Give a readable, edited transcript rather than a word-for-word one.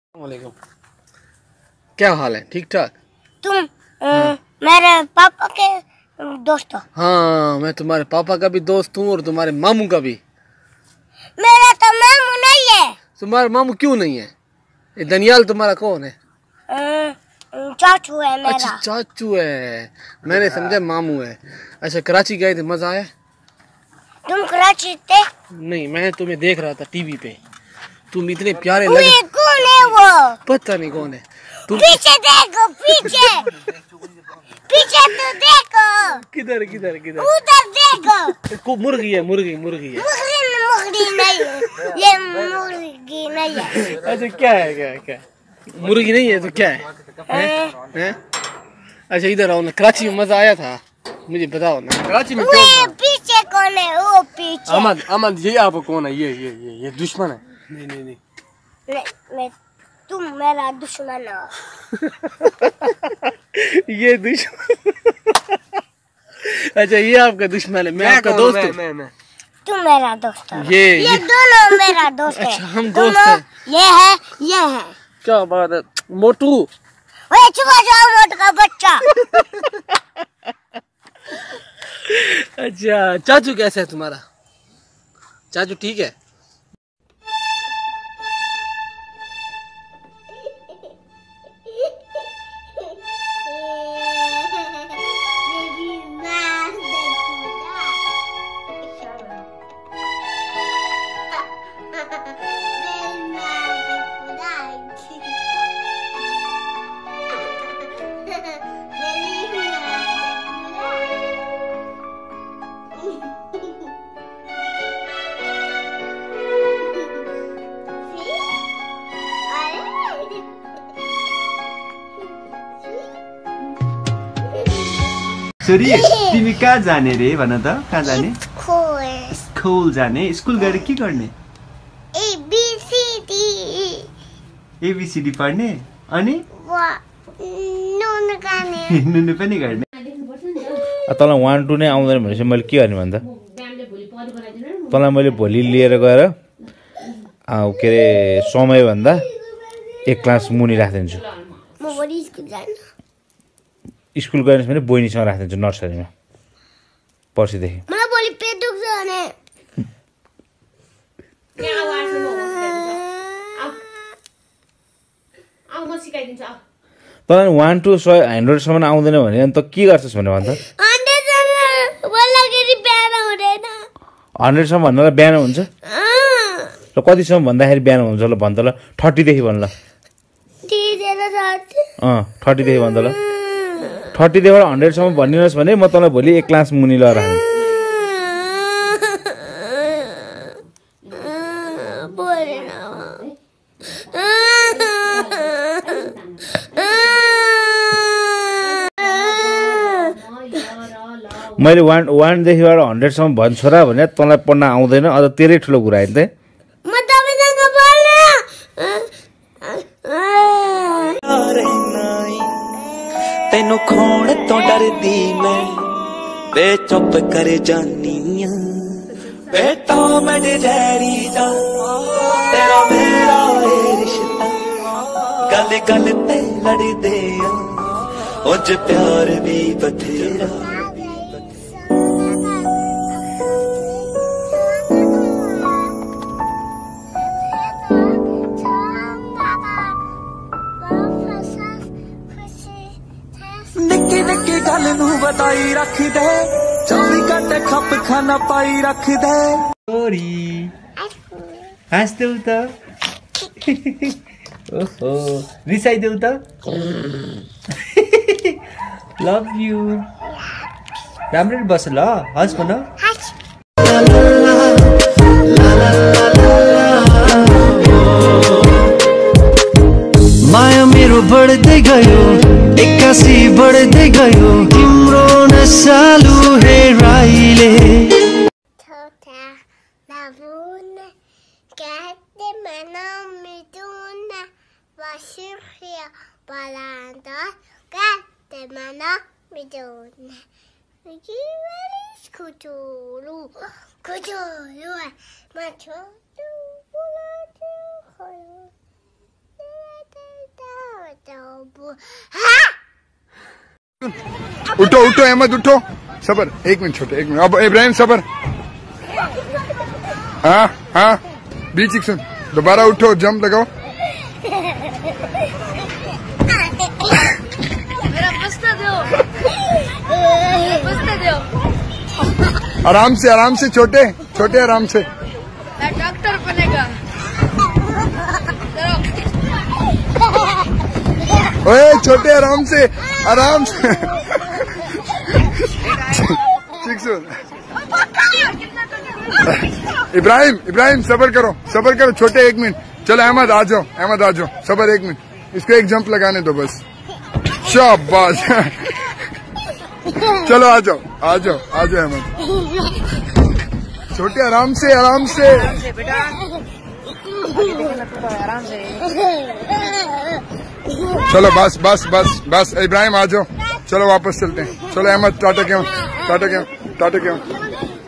वालेकुम। क्या हाल है? ठीक ठाक। तुम मेरे पापा के दोस्त हो? हाँ, मैं तुम्हारे पापा का भी दोस्त हूँ और तुम्हारे मामू का भी। मेरा तो मामू नहीं है। तुम्हारा मामू क्यों नहीं है? ये दनियाल तुम्हारा कौन है? चाचू है मेरा। अच्छा, चाचू है। मैंने समझा मामू है। अच्छा, कराची गए थे, मजा आया? तुम कराची थे? नहीं, मैं तुम्हें देख रहा था टीवी पे। तुम इतने प्यारे लगे। लगे। कौन है वो? पता नहीं कौन है। तुम पीछे देखो, पीछे पीछे तो देखो। किधर किधर किधर? उधर देखो। मुर्गी है, मुर्गी है। मुर्गी नहीं है, ये मुर्गी नहीं है। अच्छा, क्या है? क्या मुर्गी नहीं है तो क्या है? हैं? अच्छा, इधर आओ ना। कराची में मजा आया था, मुझे बताओ ना। कराची में क्यों? पीछे कौन है? वो पीछे। अमन ये आप कौन है? ये दुश्मन है। नहीं। तुम मेरा दुश्मन हो। ये दुश्मन। अच्छा, ये आपका दुश्मन है। मैं आपका दोस्त हूँ। तुम मेरा दोस्त हो। ये दोनों मेरा दोस्त है। अच्छा, हम दोस्त हैं। ये है। क्या बात है मोटू? ओए चुप हो जाओ मोटू का बच्चा। अच्छा, चाचू कैसा है तुम्हारा? चाचू ठीक है? छोरी तिमी कहाँ जाने रे भन त? कहाँ जाने? स्कुल जाने। स्कुल गएर के गर्ने? एबीसीडी पढ्ने अनि नुनु पनि गर्ने। तँलाई 1 2 नै आउँदैन भनेपछि मैले के गर्ने भन्दा तँलाई मैले भोलि लिएर गएर के अरे समयभन्दा 1 क्लास मुनि राखिदिन्छु। स्कुल गएन भने बहिनीसँग राखिदिन्छु नर्सरीमा पर्सिदेखि। मलाई भोलि पेट दुख्छ भने तँलाई 1 to 100 सम्म आउँदैन भने अनि त के गर्छस् भने भन्दा 100 सम्म भन्नलाई बिहान हुन्छ र कतिसम्म भन्दाखेरि बिहान हुन्छ ल भन् त ल। 30 देखि भन् ल। 30 देखि भन् त ल। 30 देखिबाट 100 सम्म भनिदिनुहोस् भने म तँलाई भोलि 1 क्लास मुनि लगाएर राख्छु। मैले 1 देखिबाट 100 सम्म भन्छु र भने तँलाई पढ्न आउँदैन अझ तेरै ठुलो कुरा होइन त। तेनू खोण तो डरदी मैं वे चुप कर जानी बेटा मैं जहरी जा तेरा मेरा रिश्ता गल गल ते लड़दे उज प्यार भी बथेरा। निक्की निक्की गल नू बताई रख दे 24 घंटे खप खाना पाई रख दे। छोरी हाँस्देऊ त। ओहो रिसाइदेऊ त। Love you. राम्ररी बस ल। हस् भन। माया मेरो बढ्दै गयो एक्कासी बढ्दै गयो तिम्रो नसालु हेराइले। छोटा बाबुन कहते मना मिथुन वशिष्य बलांत कहते मना मिथुन कुचोलू कुचोलू है मैं छोटू बुला उठो उठो अहमद उठो, सबर, 1 मिनट छोटे, 1 मिनट। अब इब्राहिम सबर, हाँ हाँ, बीच एक सुन, दोबारा उठो, जंप लगाओ। आराम से छोटे छोटे, आराम से। डॉक्टर बनेगा। ओए छोटे, आराम से आराम से। ठीक सुन। इब्राहिम सबर करो छोटे, 1 मिनट। चलो अहमद आ जाओ, सबर 1 मिनट, इसको एक जंप लगाने दो बस। शाबाश। चलो आ जाओ अहमद। छोटे आराम से बेटा, आराम से। चलो बस इब्राहिम आ जाओ, चलो वापस चलते हैं। चलो अहमद, टाटा क्यों।